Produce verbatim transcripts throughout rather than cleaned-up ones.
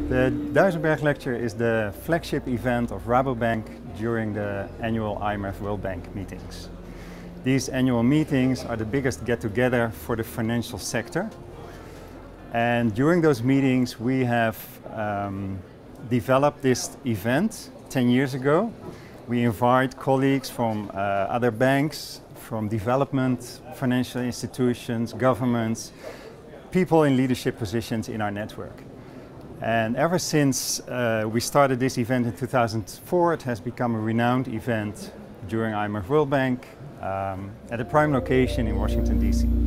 The Duisenberg Lecture is the flagship event of Rabobank during the annual I M F World Bank meetings. These annual meetings are the biggest get-together for the financial sector. And during those meetings we have um, developed this event ten years ago. We invite colleagues from uh, other banks, from development, financial institutions, governments, people in leadership positions in our network. And ever since uh, we started this event in two thousand four, it has become a renowned event during I M F World Bank um, at a prime location in Washington, D C.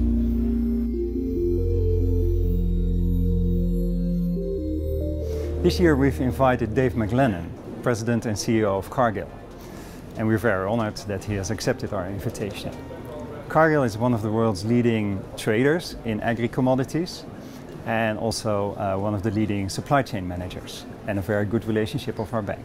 This year we've invited Dave McLennan, President and C E O of Cargill. And we're very honored that he has accepted our invitation. Cargill is one of the world's leading traders in agri-commodities and also uh, one of the leading supply chain managers and a very good relationship of our bank.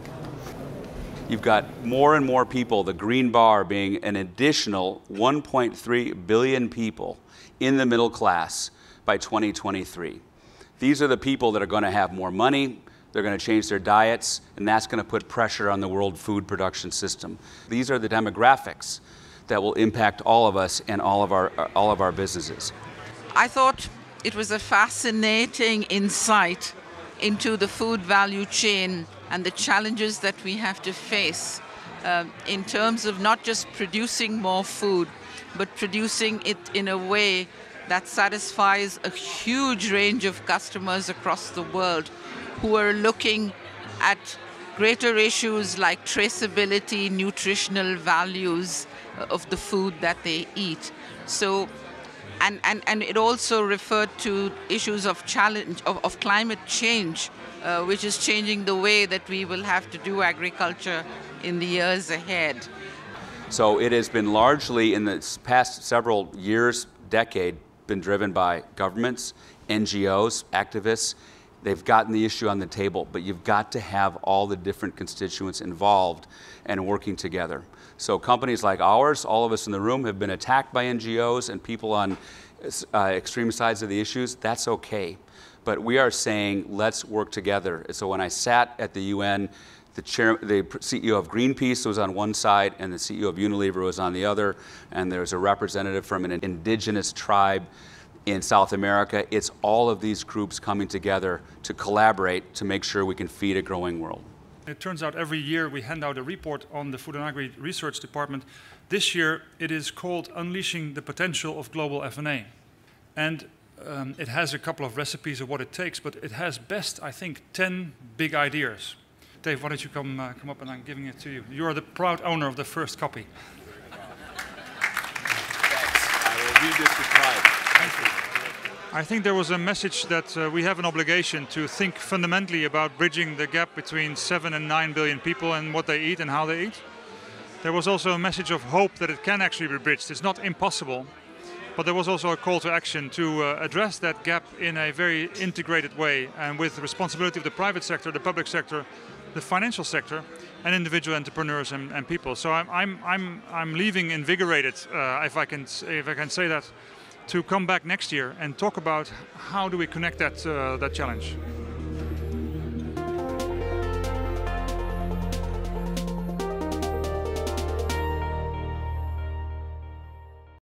You've got more and more people, the green bar being an additional one point three billion people in the middle class by twenty twenty-three. These are the people that are going to have more money, they're going to change their diets, and that's going to put pressure on the world food production system. These are the demographics that will impact all of us and all of our, all of our businesses. I thought it was a fascinating insight into the food value chain and the challenges that we have to face uh, in terms of not just producing more food, but producing it in a way that satisfies a huge range of customers across the world who are looking at greater issues like traceability, nutritional values of the food that they eat. So, and, and, and it also referred to issues of challenge, of, of climate change, uh, which is changing the way that we will have to do agriculture in the years ahead. So it has been largely in the past several years, decade, been driven by governments, N G Os, activists. They've gotten the issue on the table, but you've got to have all the different constituents involved and working together. So companies like ours, all of us in the room, have been attacked by N G Os and people on uh, extreme sides of the issues. That's okay. But we are saying, let's work together. So when I sat at the U N, the, chair, the C E O of Greenpeace was on one side and the C E O of Unilever was on the other, and there's a representative from an indigenous tribe in South America. It's all of these groups coming together to collaborate to make sure we can feed a growing world. It turns out every year we hand out a report on the Food and Agri Research Department. This year it is called Unleashing the Potential of Global F and A. And um, it has a couple of recipes of what it takes, but it has best, I think, ten big ideas. Dave, why don't you come, uh, come up and I'm giving it to you. You are the proud owner of the first copy. Thanks. I will read this with pride. I think there was a message that uh, we have an obligation to think fundamentally about bridging the gap between seven and nine billion people and what they eat and how they eat. There was also a message of hope that it can actually be bridged. It's not impossible, but there was also a call to action to uh, address that gap in a very integrated way and with the responsibility of the private sector, the public sector, the financial sector, and individual entrepreneurs and, and people. So I'm, I'm, I'm, I'm leaving invigorated, uh, if I can, if I can say that, to come back next year and talk about how do we connect that, uh, that challenge.